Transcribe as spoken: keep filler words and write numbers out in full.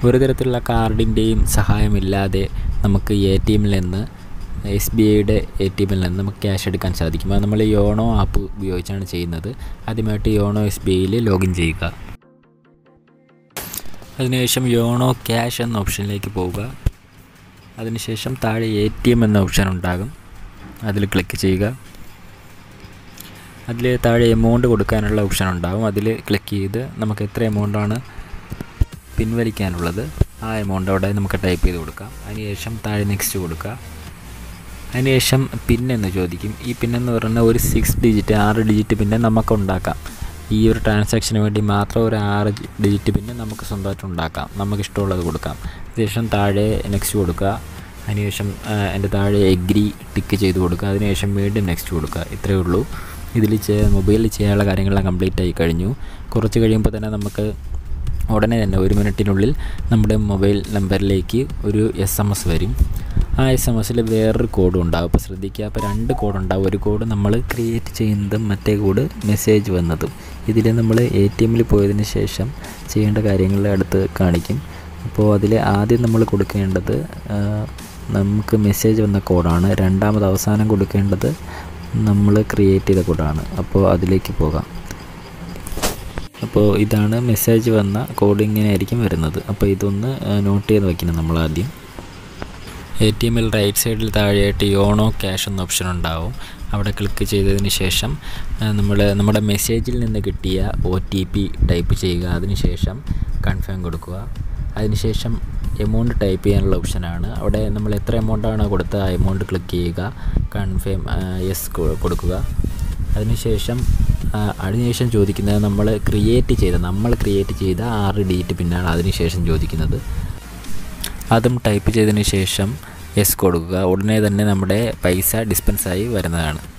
ഒരു തരത്തിലുള്ള കാർഡിൻ്റെയും സഹായമില്ലാതെ നമുക്ക് എ ടി എമ്മിൽ നിന്ന് എസ് ബി ഐയുടെ എ ടി എമ്മിൽ നിന്ന് നമുക്ക് ക്യാഷ് എടുക്കാൻ സാധിക്കും. അത് നമ്മൾ യോണോ ആപ്പ് ഉപയോഗിച്ചാണ് ചെയ്യുന്നത്. ആദ്യമായിട്ട് യോണോ എസ് ബി ഐയിൽ ലോഗിൻ ചെയ്യുക. അതിനുശേഷം യോണോ ക്യാഷ് എന്ന ഓപ്ഷനിലേക്ക് പോവുക. അതിനുശേഷം താഴെ എ ടി എം എന്ന ഓപ്ഷൻ ഉണ്ടാകും, അതിൽ ക്ലിക്ക് ചെയ്യുക. അതിൽ താഴെ എമൗണ്ട് കൊടുക്കാനുള്ള ഓപ്ഷൻ ഉണ്ടാകും, അതിൽ ക്ലിക്ക് ചെയ്ത് നമുക്ക് എത്ര എമൗണ്ടാണ് പിൻവലിക്കാനുള്ളത് ആ എമൗണ്ട് അവിടെ നമുക്ക് ടൈപ്പ് ചെയ്ത് കൊടുക്കാം. അതിനുശേഷം താഴെ നെക്സ്റ്റ് കൊടുക്കുക. അതിനുശേഷം പിന്നെന്ന് ചോദിക്കും. ഈ പിന്നെന്ന് പറഞ്ഞാൽ ഒരു സിക്സ് ഡിജിറ്റ് ആറ് ഡിജിറ്റ് പിന്നെ നമുക്ക് ഉണ്ടാക്കാം. ഈ ഒരു ട്രാൻസാക്ഷന് വേണ്ടി മാത്രം ഒരു ആറ് ഡിജിറ്റ് പിന്നെ നമുക്ക് സ്വന്തമായിട്ട് ഉണ്ടാക്കാം, നമുക്കിഷ്ടമുള്ളത് കൊടുക്കാം. അതിനുശേഷം താഴെ നെക്സ്റ്റ് കൊടുക്കുക. അതിനുശേഷം എൻ്റെ താഴെ എഗ്രി ടിക്ക് ചെയ്ത് കൊടുക്കുക. അതിനുശേഷം വീണ്ടും നെക്സ്റ്റ് കൊടുക്കുക. ഇത്രയേ ഉള്ളൂ. ഇതിൽ മൊബൈലിൽ ചെയ്യാനുള്ള കാര്യങ്ങളെല്ലാം കംപ്ലീറ്റ് ആയി കഴിഞ്ഞു. കുറച്ച് കഴിയുമ്പോൾ തന്നെ നമുക്ക് ഉടനെ തന്നെ ഒരു മിനിറ്റിനുള്ളിൽ നമ്മുടെ മൊബൈൽ നമ്പറിലേക്ക് ഒരു എസ് എം എസ് വരും. ആ എസ് എം എസിൽ വേറൊരു കോഡും ഉണ്ടാകും. അപ്പോൾ ശ്രദ്ധിക്കുക, അപ്പോൾ രണ്ട് കോഡ് ഉണ്ടാകും. ഒരു കോഡ് നമ്മൾ ക്രിയേറ്റ് ചെയ്യുന്നതും മറ്റേ കോഡ് മെസ്സേജ് വന്നതും. ഇതിൽ നമ്മൾ എ ടി എമ്മിൽ പോയതിന് ശേഷം ചെയ്യേണ്ട കാര്യങ്ങൾ അടുത്ത് കാണിക്കും. അപ്പോൾ അതിൽ ആദ്യം നമ്മൾ കൊടുക്കേണ്ടത് നമുക്ക് മെസ്സേജ് വന്ന കോഡാണ്. രണ്ടാമത് അവസാനം കൊടുക്കേണ്ടത് നമ്മൾ ക്രിയേറ്റ് ചെയ്ത കോഡാണ്. അപ്പോൾ അതിലേക്ക് പോകാം. അപ്പോൾ ഇതാണ് മെസ്സേജ് വന്ന കോഡ്, ഇങ്ങനെ ആയിരിക്കും വരുന്നത്. അപ്പോൾ ഇതൊന്ന് നോട്ട് ചെയ്ത് വയ്ക്കണം നമ്മൾ ആദ്യം. എ ടി എമ്മിൽ റൈറ്റ് സൈഡിൽ താഴെയായിട്ട് യോണോ ക്യാഷ് എന്ന ഓപ്ഷൻ ഉണ്ടാവും. അവിടെ ക്ലിക്ക് ചെയ്തതിന് ശേഷം നമ്മൾ നമ്മുടെ മെസ്സേജിൽ നിന്ന് കിട്ടിയ ഒ ടി പി ടൈപ്പ് ചെയ്യുക. അതിനുശേഷം കൺഫേം കൊടുക്കുക. അതിനുശേഷം എമൗണ്ട് ടൈപ്പ് ചെയ്യാനുള്ള ഓപ്ഷനാണ്. അവിടെ നമ്മൾ എത്ര എമൗണ്ടാണ് കൊടുത്ത ആ എമൗണ്ട് ക്ലിക്ക് ചെയ്യുക. കൺഫേം യെസ് കൊടുക്കുക. അതിനുശേഷം അതിനുശേഷം ചോദിക്കുന്നത് നമ്മൾ ക്രിയേറ്റ് ചെയ്ത നമ്മൾ ക്രിയേറ്റ് ചെയ്ത ആറ് ഡിജിറ്റ് പിന്നാണ് അതിനുശേഷം ചോദിക്കുന്നത്. അതും ടൈപ്പ് ചെയ്തതിന് ശേഷം യെസ് കൊടുക്കുക. ഉടനെ തന്നെ നമ്മുടെ പൈസ ഡിസ്പെൻസായി വരുന്നതാണ്.